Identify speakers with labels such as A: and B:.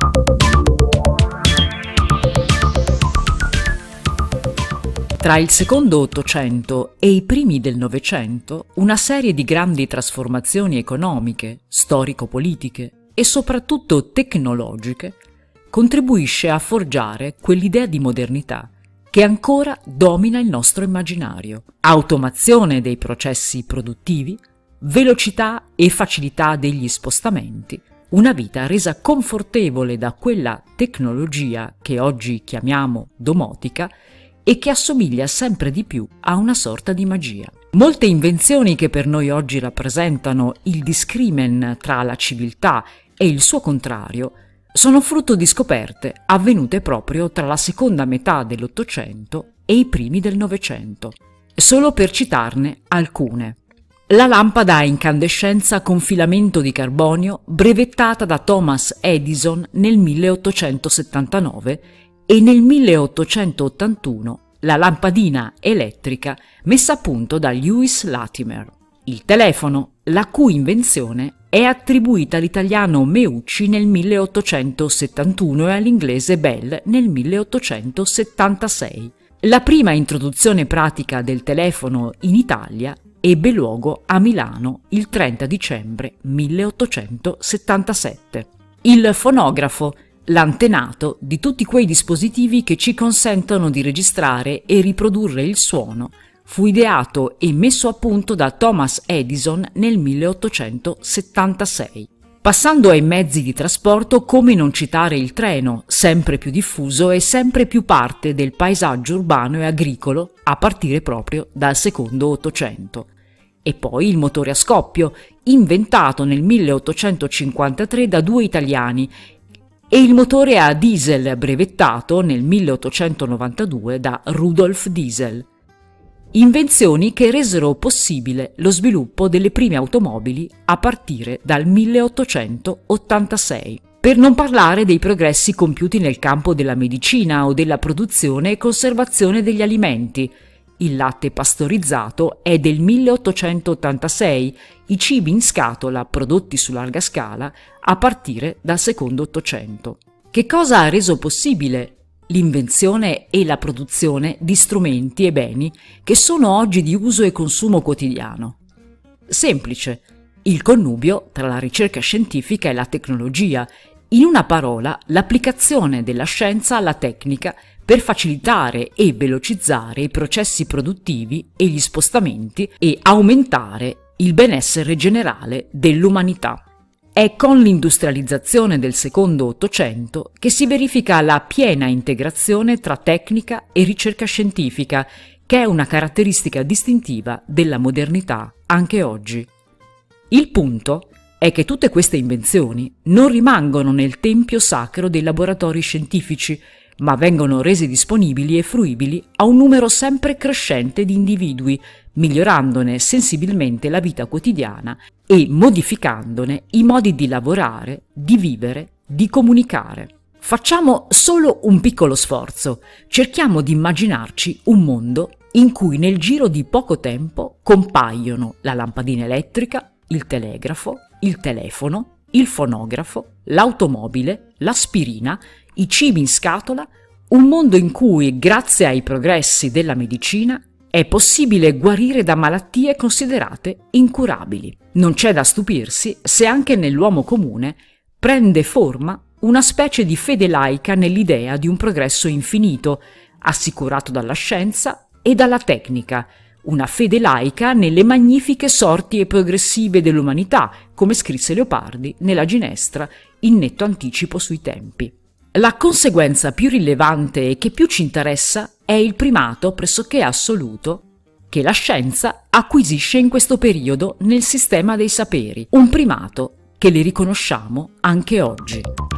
A: Tra il secondo Ottocento e i primi del Novecento, una serie di grandi trasformazioni economiche, storico-politiche e soprattutto tecnologiche contribuisce a forgiare quell'idea di modernità che ancora domina il nostro immaginario. Automazione dei processi produttivi, velocità e facilità degli spostamenti, una vita resa confortevole da quella tecnologia che oggi chiamiamo domotica e che assomiglia sempre di più a una sorta di magia. Molte invenzioni che per noi oggi rappresentano il discrimen tra la civiltà e il suo contrario sono frutto di scoperte avvenute proprio tra la seconda metà dell'Ottocento e i primi del Novecento. Solo per citarne alcune. La lampada a incandescenza con filamento di carbonio brevettata da Thomas Edison nel 1879 e nel 1881 la lampadina elettrica messa a punto da Lewis Latimer. Il telefono, la cui invenzione è attribuita all'italiano Meucci nel 1871 e all'inglese Bell nel 1876. La prima introduzione pratica del telefono in Italia ebbe luogo a Milano il 30 dicembre 1877. Il fonografo, l'antenato di tutti quei dispositivi che ci consentono di registrare e riprodurre il suono, fu ideato e messo a punto da Thomas Edison nel 1876. Passando ai mezzi di trasporto, come non citare il treno, sempre più diffuso e sempre più parte del paesaggio urbano e agricolo a partire proprio dal secondo Ottocento. E poi il motore a scoppio, inventato nel 1853 da due italiani, e il motore a diesel brevettato nel 1892 da Rudolf Diesel. Invenzioni che resero possibile lo sviluppo delle prime automobili a partire dal 1886. Per non parlare dei progressi compiuti nel campo della medicina o della produzione e conservazione degli alimenti. Il latte pastorizzato è del 1886, i cibi in scatola prodotti su larga scala a partire dal secondo Ottocento. Che cosa ha reso possibile l'invenzione e la produzione di strumenti e beni che sono oggi di uso e consumo quotidiano? Semplice: il connubio tra la ricerca scientifica e la tecnologia, in una parola l'applicazione della scienza alla tecnica per facilitare e velocizzare i processi produttivi e gli spostamenti e aumentare il benessere generale dell'umanità. È con l'industrializzazione del secondo Ottocento che si verifica la piena integrazione tra tecnica e ricerca scientifica, che è una caratteristica distintiva della modernità anche oggi. Il punto è che tutte queste invenzioni non rimangono nel tempio sacro dei laboratori scientifici, ma vengono rese disponibili e fruibili a un numero sempre crescente di individui, migliorandone sensibilmente la vita quotidiana e modificandone i modi di lavorare, di vivere, di comunicare. Facciamo solo un piccolo sforzo, cerchiamo di immaginarci un mondo in cui nel giro di poco tempo compaiono la lampadina elettrica, il telegrafo, il telefono, il fonografo, l'automobile, l'aspirina, i cibi in scatola, un mondo in cui, grazie ai progressi della medicina, è possibile guarire da malattie considerate incurabili. Non c'è da stupirsi se anche nell'uomo comune prende forma una specie di fede laica nell'idea di un progresso infinito, assicurato dalla scienza e dalla tecnica, una fede laica nelle magnifiche sorti e progressive dell'umanità, come scrisse Leopardi nella Ginestra, in netto anticipo sui tempi. La conseguenza più rilevante e che più ci interessa è il primato pressoché assoluto che la scienza acquisisce in questo periodo nel sistema dei saperi, un primato che le riconosciamo anche oggi.